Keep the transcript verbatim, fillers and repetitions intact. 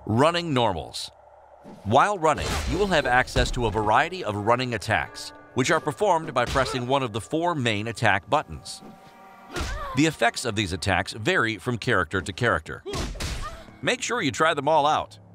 Running normals. While running, you will have access to a variety of running attacks, which are performed by pressing one of the four main attack buttons. The effects of these attacks vary from character to character. Make sure you try them all out.